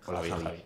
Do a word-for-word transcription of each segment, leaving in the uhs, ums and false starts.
Hola, Javi. Javi.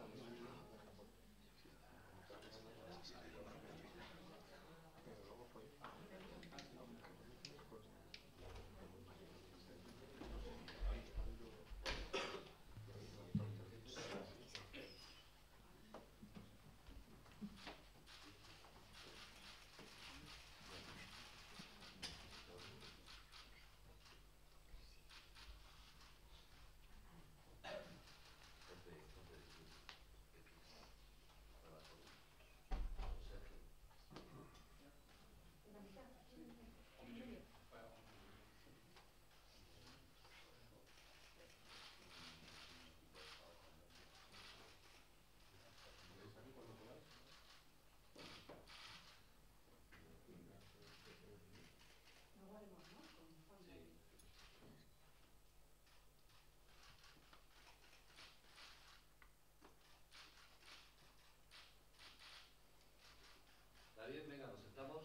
¿Está bien? Venga, nos sentamos.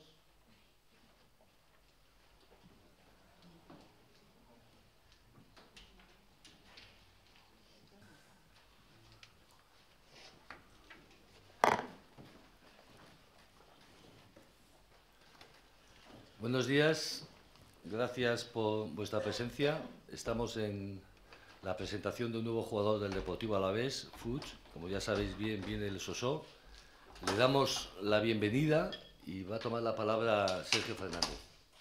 Buenos días, gracias por vuestra presencia. Estamos en la presentación de un nuevo jugador del Deportivo Alavés, Fuig. Como ya sabéis bien, viene el Sosó. Le damos la bienvenida y va a tomar la palabra Sergio Fernández.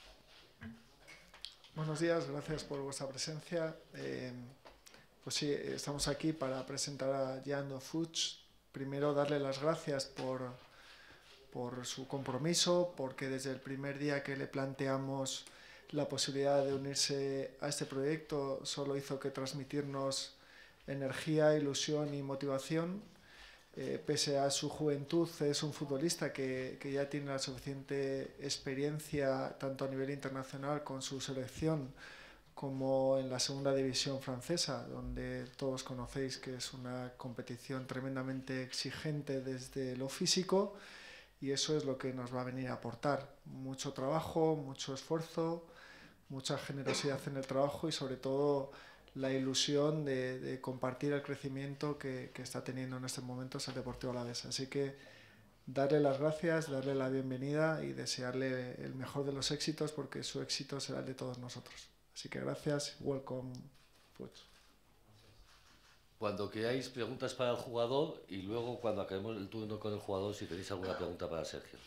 Buenos días, gracias por vuestra presencia. Eh, pues sí, estamos aquí para presentar a Jandro Fuig. Primero darle las gracias por, por su compromiso, porque desde el primer día que le planteamos la posibilidad de unirse a este proyecto solo hizo que transmitirnos energía, ilusión y motivación. Eh, pese a su juventud, es un futbolista que, que ya tiene la suficiente experiencia tanto a nivel internacional con su selección como en la segunda división francesa, donde todos conocéis que es una competición tremendamente exigente desde lo físico, y eso es lo que nos va a venir a aportar. Mucho trabajo, mucho esfuerzo, mucha generosidad en el trabajo y sobre todo la ilusión de, de compartir el crecimiento que, que está teniendo en estos momentos el Deportivo Alavés. Así que darle las gracias, darle la bienvenida y desearle el mejor de los éxitos, porque su éxito será el de todos nosotros. Así que gracias, welcome, Fuig. Cuando queráis preguntas para el jugador y luego cuando acabemos el turno con el jugador, si tenéis alguna pregunta para Sergio.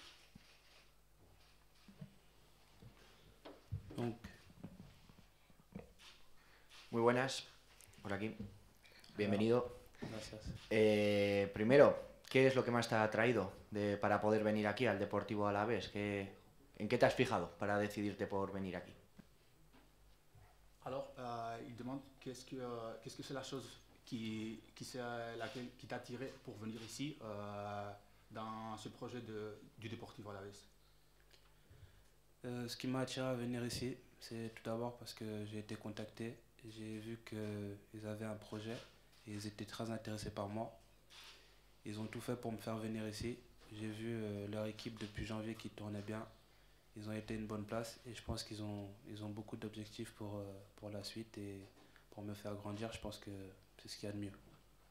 Muy buenas, por aquí. Bienvenido. Gracias. Eh, primero, ¿qué es lo que más te ha atraído de, para poder venir aquí al Deportivo Alavés? ¿Qué, ¿En qué te has fijado para decidirte por venir aquí? Alors, euh, il demande qu'est-ce que euh, qu'est-ce que c'est la chose qui qui c'est laquelle qui t'a attiré pour venir ici euh, dans ce projet de du Deportivo Alavés. Euh, ce qui m'a attiré à venir ici, c'est tout d'abord parce que j'ai été contacté, j'ai vu qu'ils avaient un projet et ils étaient très intéressés par moi. Ils ont tout fait pour me faire venir ici. J'ai vu euh, leur équipe depuis janvier qui tournait bien. Ils ont été une bonne place et je pense qu'ils ont, ils ont beaucoup d'objectifs pour, euh, pour la suite et pour me faire grandir. Je pense que c'est ce qu'il y a de mieux.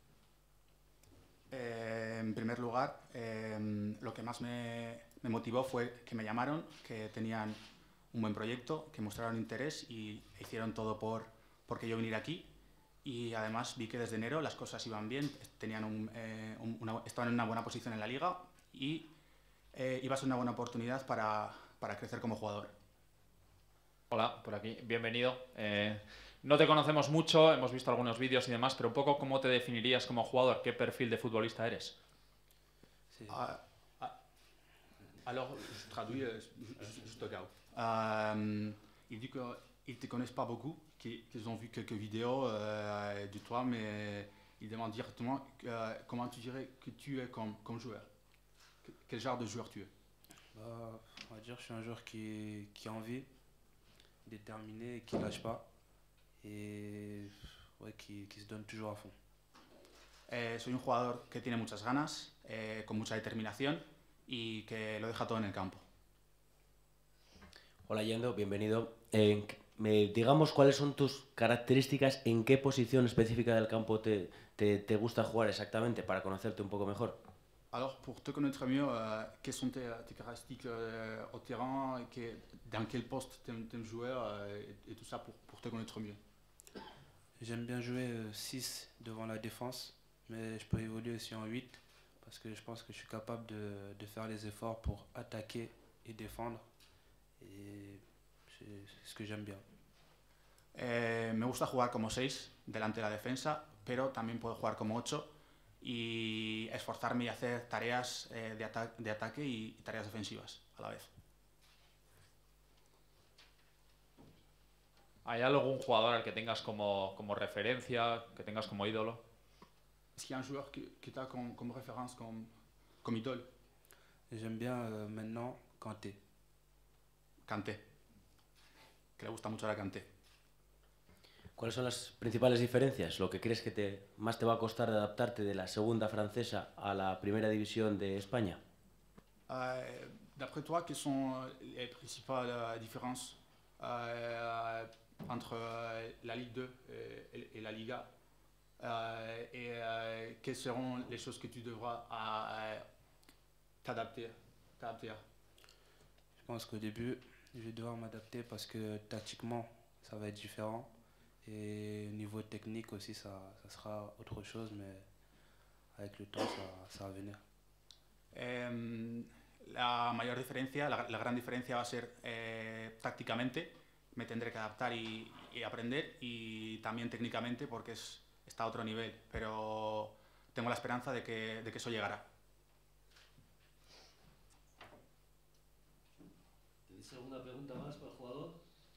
Eh, en primer lugar, eh, lo que más me, me motivó fue que me llamaron, que tenían un buen proyecto, que mostraron interés y hicieron todo por porque yo viniera aquí. Y además vi que desde enero las cosas iban bien, tenían un, eh, un, una, estaban en una buena posición en la liga y eh, iba a ser una buena oportunidad para, para crecer como jugador. Hola, por aquí, bienvenido. Eh, no te conocemos mucho, hemos visto algunos vídeos y demás, pero un poco ¿cómo te definirías como jugador? ¿Qué perfil de futbolista eres? Ah, ah, alors, je traduis juste, juste au cas où. Euh, il dit qu'ils ne te connaissent pas beaucoup, qu'ils ont vu quelques vidéos euh, de toi, mais il demande directement euh, comment tu dirais que tu es comme, comme joueur. Quel genre de joueur tu es? Bah, on va dire que je suis un joueur qui, qui a envie, déterminé et qui ne lâche pas et ouais, qui, qui se donne toujours à fond. Eh, soy un jugador que tiene muchas ganas, eh, con mucha determinación y que lo deja todo en el campo. Hola Yendo, bienvenido. Eh, me, digamos cuáles son tus características, en qué posición específica del campo te, te, te gusta jugar exactamente, para conocerte un poco mejor. Alors, pour te connaître mieux, euh, quelles sont tes, tes caractéristiques euh, au terrain, et que, dans quel poste tu aimes jouer euh, et, et tout ça pour, pour te connaître mieux? J'aime bien jouer six devant la défense, mais je peux évoluer aussi en huit parce que je pense que je suis capable de, de faire les efforts pour attaquer et défendre. Et c'est ce que j'aime bien. Eh, me gusta jugar como seis delante de la defensa, pero también puedo jugar como ocho y esforzarme y hacer tareas eh, de, ata de ataque y, y tareas defensivas a la vez. ¿Hay algún jugador al que tengas como, como referencia, que tengas como ídolo? Est-ce qu'il y a un joueur que, que tu as comme, comme référence, comme, comme idole? J'aime bien euh, maintenant Kanté. Kanté, que le gusta mucho la Kanté. ¿Cuáles son las principales diferencias? Lo que crees que te, más te va a costar de adaptarte de la segunda francesa a la primera división de España. Euh, D'après toi, quelles sont les principales euh, différences euh, entre euh, la Ligue deux et, et la Liga euh, et euh, quelles seront les choses que tu devras euh, t'adapter, t'adapter? Je pense qu'au début, je vais devoir m'adapter parce que tactiquement, ça va être différent. Et au niveau technique aussi, ça, ça sera autre chose, mais avec le temps, ça, ça va venir. Eh, la mayor diferencia, la, la gran diferencia va a ser eh, tácticamente. Me tendré que adaptar y, y aprender, y también técnicamente porque es, está a otro nivel, pero tengo la esperanza de que, de que eso llegará. ¿Tenéis alguna pregunta más para el jugador?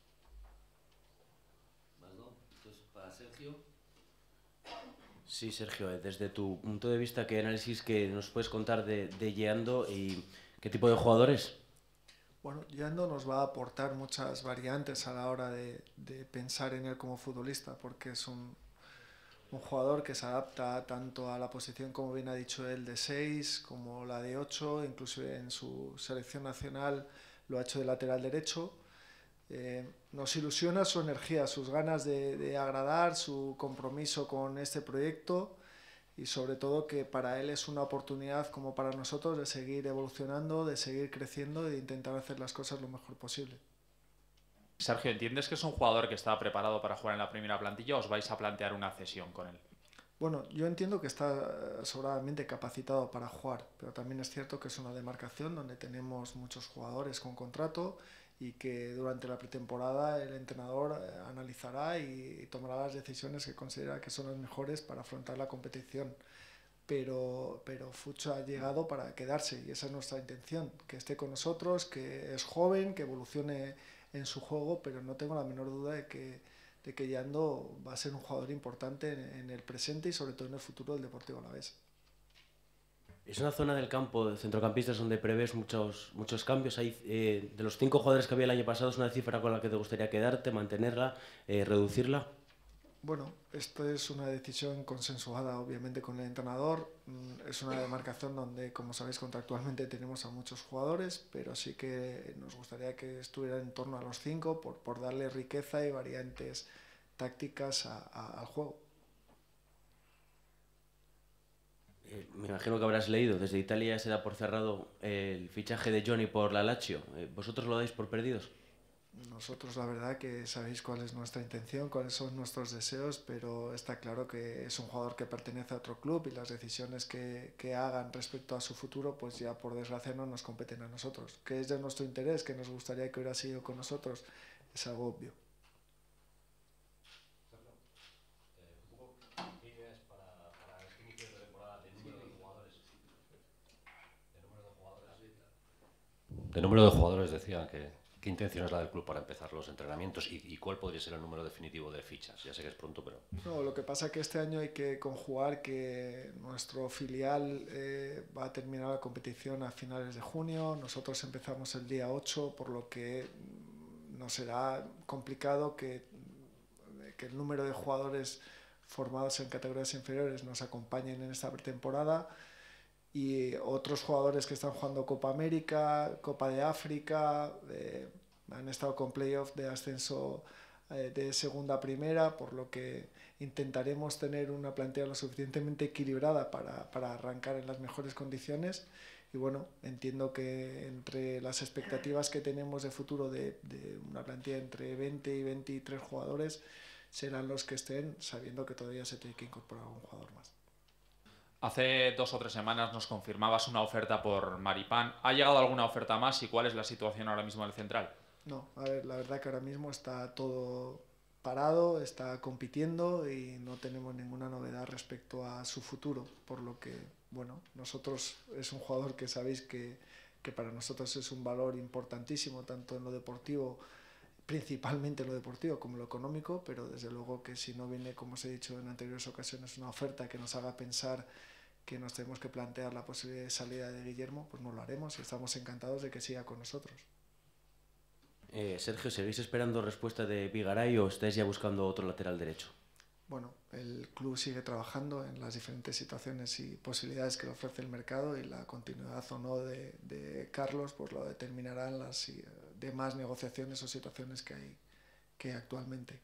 Más no. Entonces, para Sergio. Sí, Sergio, desde tu punto de vista, ¿qué análisis que nos puedes contar de, de Yeando y qué tipo de jugador es? Bueno, Yeando nos va a aportar muchas variantes a la hora de, de pensar en él como futbolista, porque es un, un jugador que se adapta tanto a la posición, como bien ha dicho él, de seis, como la de ocho, inclusive en su selección nacional lo ha hecho de lateral derecho. Eh, nos ilusiona su energía, sus ganas de, de agradar, su compromiso con este proyecto, y sobre todo que para él es una oportunidad, como para nosotros, de seguir evolucionando, de seguir creciendo y de intentar hacer las cosas lo mejor posible. Sergio, ¿entiendes que es un jugador que está preparado para jugar en la primera plantilla o os vais a plantear una cesión con él? Bueno, yo entiendo que está sobradamente capacitado para jugar, pero también es cierto que es una demarcación donde tenemos muchos jugadores con contrato y que durante la pretemporada el entrenador analizará y tomará las decisiones que considera que son las mejores para afrontar la competición. Pero, pero Fuch ha llegado para quedarse y esa es nuestra intención, que esté con nosotros, que es joven, que evolucione en su juego, pero no tengo la menor duda de que, de que Yeando va a ser un jugador importante en, en el presente y sobre todo en el futuro del Deportivo Alavés. Es una zona del campo de centrocampistas donde prevés muchos, muchos cambios. Hay, eh, de los cinco jugadores que había el año pasado, ¿es una cifra con la que te gustaría quedarte, mantenerla, eh, reducirla? Bueno, esto es una decisión consensuada obviamente con el entrenador. Es una demarcación donde, como sabéis, contractualmente tenemos a muchos jugadores, pero sí que nos gustaría que estuviera en torno a los cinco por, por darle riqueza y variantes tácticas a, a, al juego. Eh, me imagino que habrás leído, desde Italia ya se da por cerrado el fichaje de Johnny por la Lazio. Eh, ¿Vosotros lo dais por perdidos? Nosotros la verdad que sabéis cuál es nuestra intención, cuáles son nuestros deseos, pero está claro que es un jugador que pertenece a otro club y las decisiones que, que hagan respecto a su futuro pues ya por desgracia no nos competen a nosotros. Que es de nuestro interés, que nos gustaría que hubiera sido con nosotros, es algo obvio. De número de jugadores decía que ¿qué intención es la del club para empezar los entrenamientos y, y cuál podría ser el número definitivo de fichas? Ya sé que es pronto, pero... No, lo que pasa es que este año hay que conjugar que nuestro filial eh, va a terminar la competición a finales de junio, nosotros empezamos el día ocho, por lo que nos será complicado que, que el número de jugadores formados en categorías inferiores nos acompañen en esta pretemporada. Y otros jugadores que están jugando Copa América, Copa de África, eh, han estado con playoff de ascenso eh, de segunda a primera, por lo que intentaremos tener una plantilla lo suficientemente equilibrada para, para arrancar en las mejores condiciones. Y bueno, entiendo que entre las expectativas que tenemos de futuro de, de una plantilla entre veinte y veintitrés jugadores, serán los que estén, sabiendo que todavía se tiene que incorporar un jugador más. Hace dos o tres semanas nos confirmabas una oferta por Maripán. ¿Ha llegado alguna oferta más y cuál es la situación ahora mismo del central? No, a ver, la verdad que ahora mismo está todo parado, está compitiendo y no tenemos ninguna novedad respecto a su futuro, por lo que, bueno, nosotros es un jugador que sabéis que, que para nosotros es un valor importantísimo, tanto en lo deportivo, principalmente en lo deportivo como en lo económico, pero desde luego que si no viene, como os he dicho en anteriores ocasiones, una oferta que nos haga pensar que nos tenemos que plantear la posibilidad de salida de Guillermo, pues no lo haremos y estamos encantados de que siga con nosotros. Eh, Sergio, ¿seguís esperando respuesta de Vigaray o estáis ya buscando otro lateral derecho? Bueno, el club sigue trabajando en las diferentes situaciones y posibilidades que le ofrece el mercado y la continuidad o no de, de Carlos pues lo determinarán las demás negociaciones o situaciones que hay que actualmente.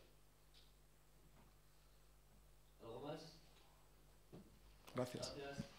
¿Algo más? Gracias. Gracias.